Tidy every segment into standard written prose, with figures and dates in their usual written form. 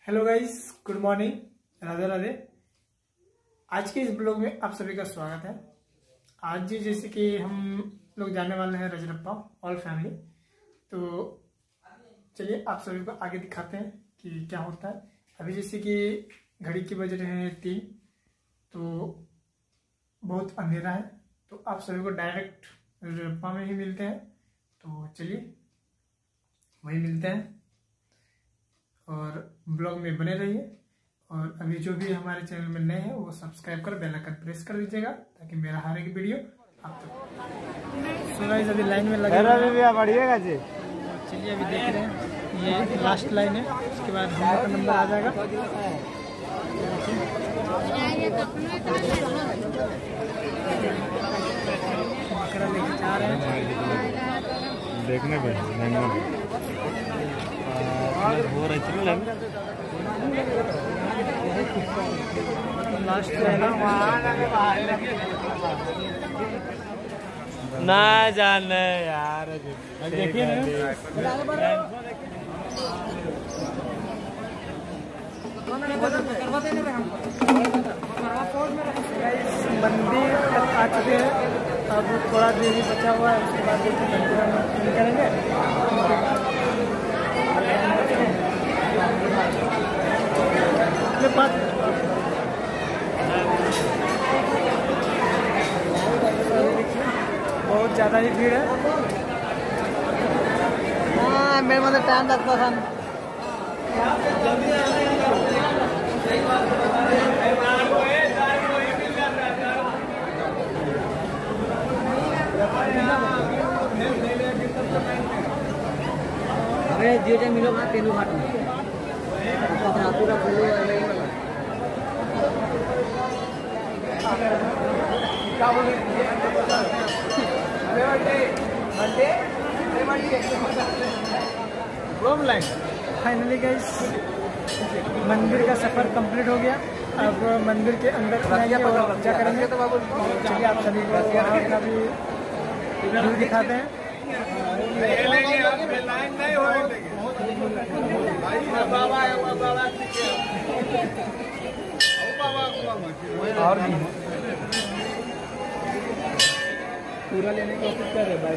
Hello guys, good morning, Radhe Radhe. आज के इस ब्लॉग में आप सभी का स्वागत है। आज जैसे कि हम लोग जाने वाले हैं रजरप्पा ऑल फैमिली, तो चलिए आप सभी को आगे दिखाते हैं कि क्या होता है। अभी जैसे कि घड़ी की बज रहे हैं 3, तो बहुत अंधेरा है, तो आप सभी को डायरेक्ट रजरप्पा में ही मिलते हैं। तो चलिए वही मिलते हैं और ब्लॉग में बने रहिए। और अभी जो भी हमारे चैनल में नए हैं वो सब्सक्राइब कर बेल आइकन प्रेस कर दीजिएगा ताकि मेरा हर एक वीडियो आप तक। सो गाइस अभी लाइन में लगे बढ़िएगा जी। चलिए अभी देख रहे हैं, ये लास्ट लाइन है, उसके बाद हम लोग का नंबर आ जाएगा। बकरा लेके जा रहे हैं देखने पे हो रही थी लास्ट लाइन ना जाने यार। देखिए मंदिर तक आ चुके हैं, अब थोड़ा देर ही बचा हुआ है, उसके बाद मंदिर हम निकलेंगे। बहुत ज़्यादा ही भीड़ है। हाँ, मेरे मतलब टाइम लगता था। अरे जो मिलो वहाँ तेलू घाट में पूरा फाइनली गाइस मंदिर का सफर कंप्लीट हो गया। अब मंदिर के अंदर और पूजा करेंगे। चलिए आप सभी को वहाँ का भी व्यू दिखाते हैं। और भी पूरा लेने की कोशिश कर रहे भाई।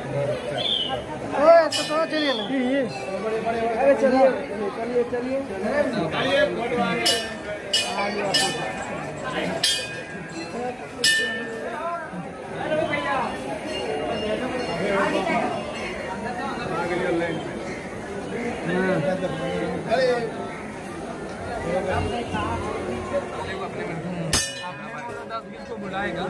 तो चलिए ये अरे चलिए चलिए चलिए को बुलाएगा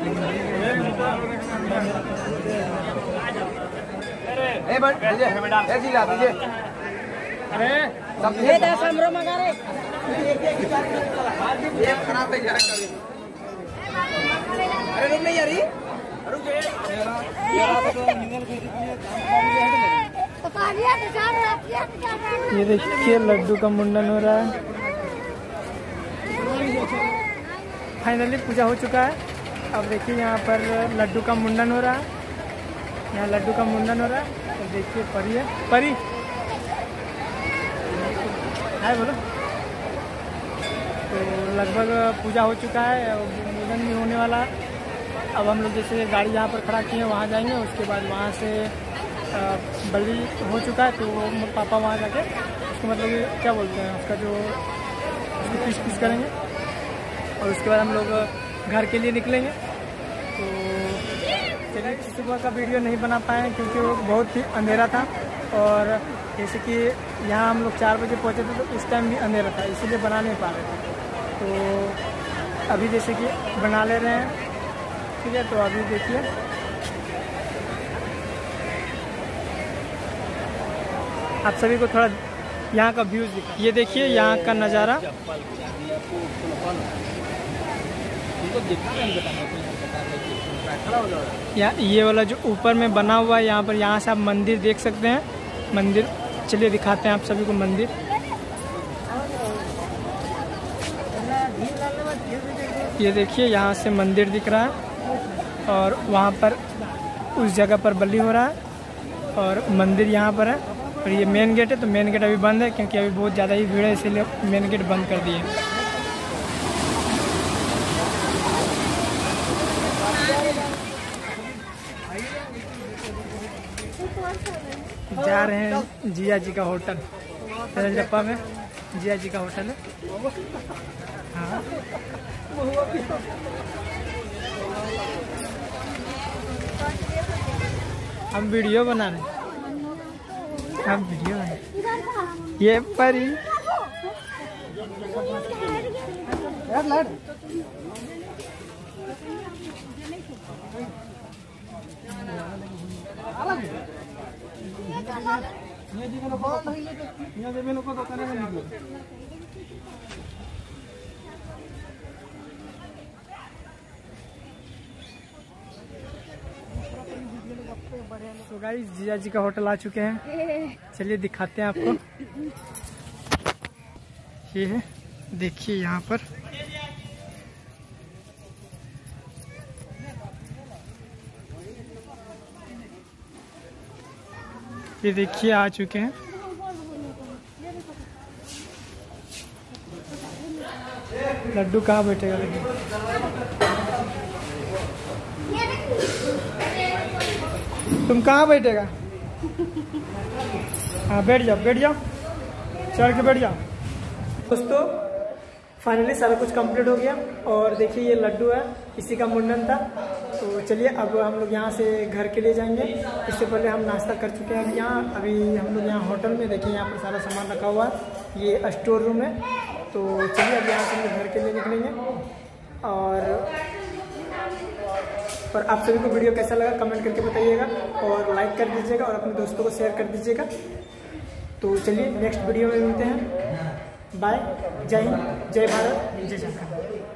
अरे रुक नहीं यार ये देखिए लड्डू का मुंडन हो रहा है। फाइनली पूजा हो चुका है। अब देखिए यहाँ पर लड्डू का मुंडन हो रहा है। यहाँ लड्डू का मुंडन हो रहा है। तो देखिए परी है, परी है बोलो। तो लगभग पूजा हो चुका है, मुंडन भी होने वाला है। अब हम लोग जैसे गाड़ी यहाँ पर खड़ा किए हैं वहाँ जाएंगे, उसके बाद वहाँ से बलि हो चुका है, तो पापा वहाँ जाके उसको मतलब क्या बोलते हैं उसका जो उसको पीस पीस करेंगे और उसके बाद हम लोग घर के लिए निकलेंगे। तो चलिए सुबह का वीडियो नहीं बना पाए क्योंकि वो बहुत ही अंधेरा था, और जैसे कि यहाँ हम लोग 4 बजे पहुँचे थे तो इस टाइम भी अंधेरा था, इसीलिए बना नहीं पा रहे थे। तो अभी जैसे कि बना ले रहे हैं, ठीक है। तो अभी देखिए आप सभी को थोड़ा यहाँ का व्यूज दिखा। ये देखिए यहाँ का नज़ारा। ये वाला जो ऊपर में बना हुआ है यहाँ पर, यहाँ से आप मंदिर देख सकते हैं। मंदिर चलिए दिखाते हैं आप सभी को मंदिर। ये देखिए यहाँ से मंदिर दिख रहा है और वहाँ पर उस जगह पर बलि हो रहा है और मंदिर यहाँ पर है। और ये मेन गेट है, तो मेन गेट अभी बंद है क्योंकि अभी बहुत ज़्यादा ही भीड़ है, इसीलिए मेन गेट बंद कर दिए। जा रहे हैं जिया जी का होटल, रजरप्पा में जिया जी का होटल है। हाँ हम वीडियो बना रहे हैं, हम वीडियो बना रहे हैं। ये परी तो गाइस जिया जी का होटल आ चुके हैं, चलिए दिखाते हैं आपको। ये है, देखिए यहाँ पर ये देखिए आ चुके हैं। लड्डू कहाँ बैठेगा? लड्डू तुम कहाँ बैठेगा? हाँ बैठ जाओ, बैठ जाओ, चढ़ के बैठ जाओ। दोस्तों फाइनली सारा कुछ कंप्लीट हो गया और देखिए ये लड्डू है, इसी का मुंडन था। तो चलिए अब हम लोग यहाँ से घर के लिए जाएंगे। इससे पहले हम नाश्ता कर चुके हैं यहाँ। अभी हम लोग यहाँ होटल में, देखिए यहाँ पर सारा सामान रखा हुआ है, ये स्टोर रूम है। तो चलिए अब यहाँ से हम लोग घर के लिए निकलेंगे। और आप सभी को वीडियो कैसा लगा कमेंट करके बताइएगा और लाइक कर दीजिएगा और अपने दोस्तों को शेयर कर दीजिएगा। तो चलिए नेक्स्ट वीडियो में मिलते हैं। बाय, जय हिंद, जय भारत, जय झारखंड।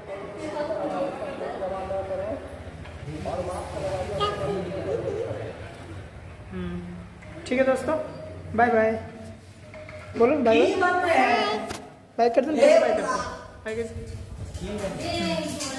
ठीक है दोस्तों, बाय बाय बोलो, बाय बाय, बाय कर दो, बाय कर दो, बाय कर दो।